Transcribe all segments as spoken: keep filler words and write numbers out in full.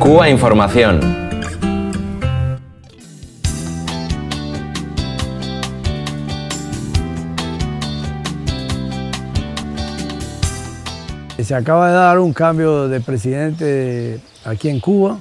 Cuba Información. Se acaba de dar un cambio de presidente aquí en Cuba.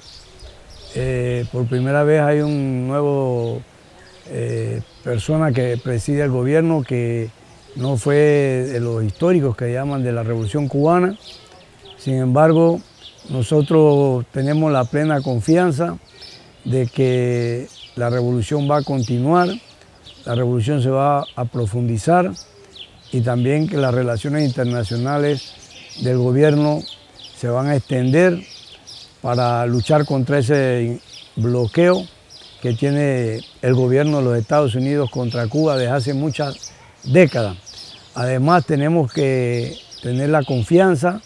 Eh, por primera vez hay un nuevo eh, persona que preside el gobierno que no fue de los históricos que llaman de la Revolución Cubana. Sin embargo, nosotros tenemos la plena confianza de que la revolución va a continuar, la revolución se va a profundizar y también que las relaciones internacionales del gobierno se van a extender para luchar contra ese bloqueo que tiene el gobierno de los Estados Unidos contra Cuba desde hace muchas décadas. Además tenemos que tener la confianza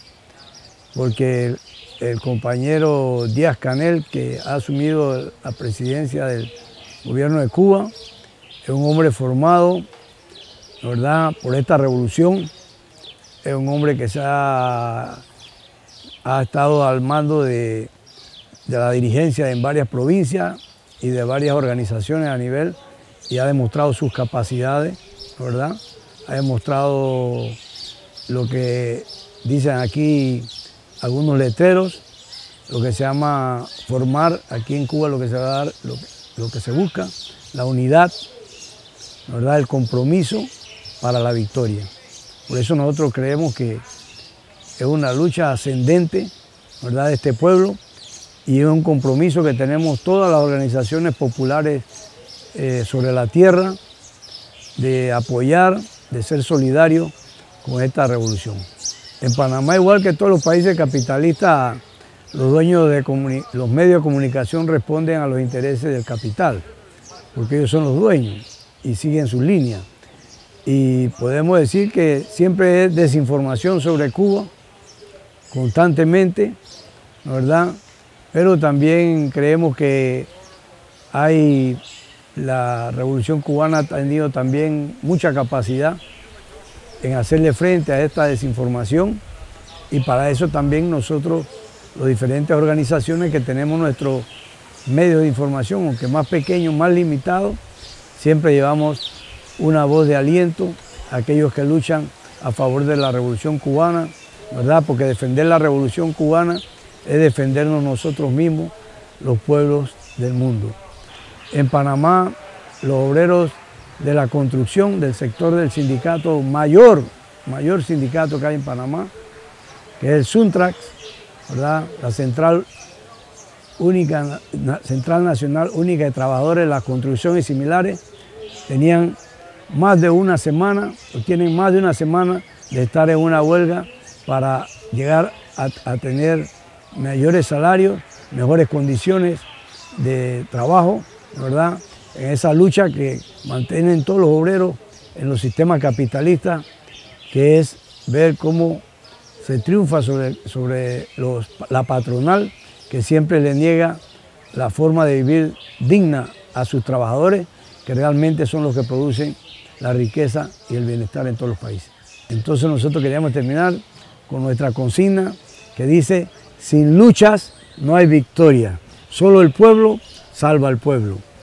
porque el, el compañero Díaz-Canel, que ha asumido la presidencia del gobierno de Cuba, es un hombre formado, ¿verdad?, por esta revolución. Es un hombre que se ha, ha estado al mando de, de la dirigencia en varias provincias y de varias organizaciones a nivel y ha demostrado sus capacidades, ¿verdad? Ha demostrado lo que dicen aquí algunos letreros, lo que se llama formar aquí en Cuba, lo que se va a dar, lo que, lo que se busca, la unidad, ¿verdad?, el compromiso para la victoria. Por eso nosotros creemos que es una lucha ascendente, ¿verdad?, de este pueblo y es un compromiso que tenemos todas las organizaciones populares eh, sobre la tierra de apoyar, de ser solidarios con esta revolución. En Panamá, igual que todos los países capitalistas, los dueños de los medios de comunicación responden a los intereses del capital, porque ellos son los dueños y siguen sus líneas. Y podemos decir que siempre es desinformación sobre Cuba, constantemente, ¿verdad? Pero también creemos que hay, la Revolución Cubana ha tenido también mucha capacidad en hacerle frente a esta desinformación y para eso también nosotros, las diferentes organizaciones que tenemos nuestros medios de información, aunque más pequeños, más limitados, siempre llevamos una voz de aliento a aquellos que luchan a favor de la Revolución Cubana, ¿verdad? Porque defender la Revolución Cubana es defendernos nosotros mismos, los pueblos del mundo. En Panamá, los obreros de la construcción del sector del sindicato mayor, mayor sindicato que hay en Panamá, que es el Suntrax, ¿verdad?, la Central Única, Central Nacional Única de Trabajadores de la Construcción y similares, tenían más de una semana, o tienen más de una semana de estar en una huelga para llegar a, a tener mayores salarios, mejores condiciones de trabajo, ¿verdad?, en esa lucha que mantienen todos los obreros en los sistemas capitalistas, que es ver cómo se triunfa sobre, sobre los, la patronal, que siempre le niega la forma de vivir digna a sus trabajadores, que realmente son los que producen la riqueza y el bienestar en todos los países. Entonces nosotros queríamos terminar con nuestra consigna que dice: sin luchas no hay victoria, solo el pueblo salva al pueblo.